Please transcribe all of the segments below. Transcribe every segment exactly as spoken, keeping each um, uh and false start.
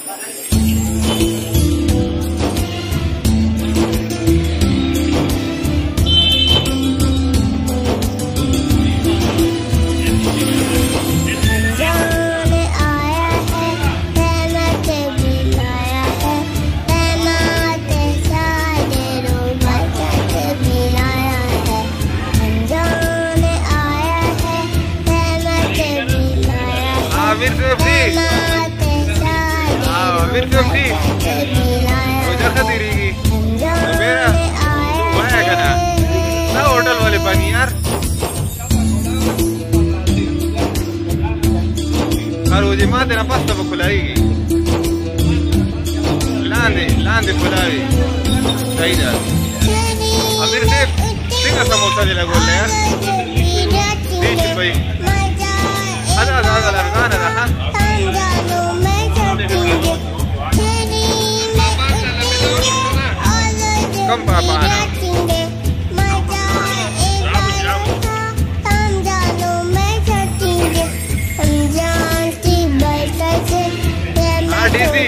Aamir safety हाँ Aamir safety रोजा खतीरीगी मेरा वहाँ का ना ना होटल वाले पानी यार हर रोजे माँ तेरा पास्ता वो खुलाएगी लांदे लांदे खुलाएगी सही जा आमिर सेफ सिंगा समोसा दिला गोल यार बीच भाई هذا هذا هذا الأرغان هذا ها كم بابا أنا हाँ डीजी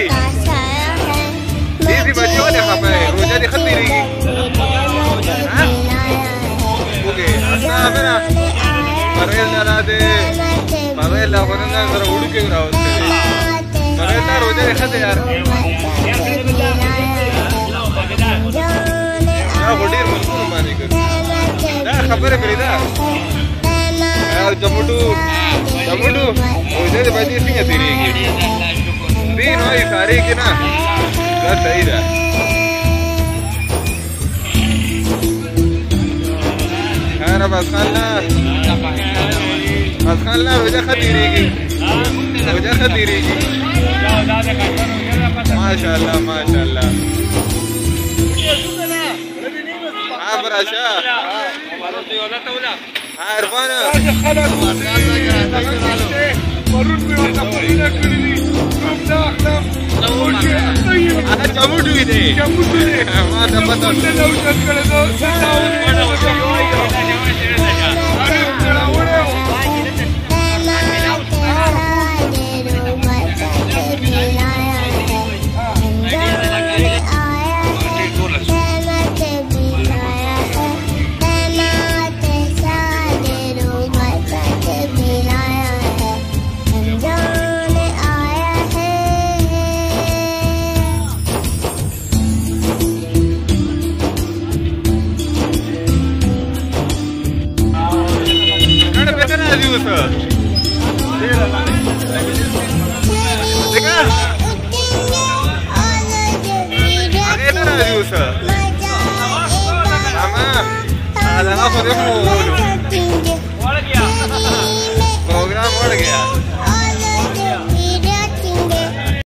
डीजी बच्चे वाले खापे रोजा दिखत नहीं रही हाँ ओके अच्छा मेरा परेल डाला दे परेल ला कोने ना जरा उड़ के उड़ाओ परेल ना रोजा दिखत यार क्या बोलीर मुझको मानी कर ना खबर है मेरी ना यार जमुडू जमुडू रोजा दे बाजी सिंह तेरी तीन भाई सारी की ना बस सही रहा खैर बस खाना बस खाना रोजा खतीरीगी रोजा खतीरीगी माशाल्लाह माशाल्लाह हाँ बराशा हाँ Irfan أنا جامود ويدي جامود ويدي ما تبصر Mama, ada apa dia mau?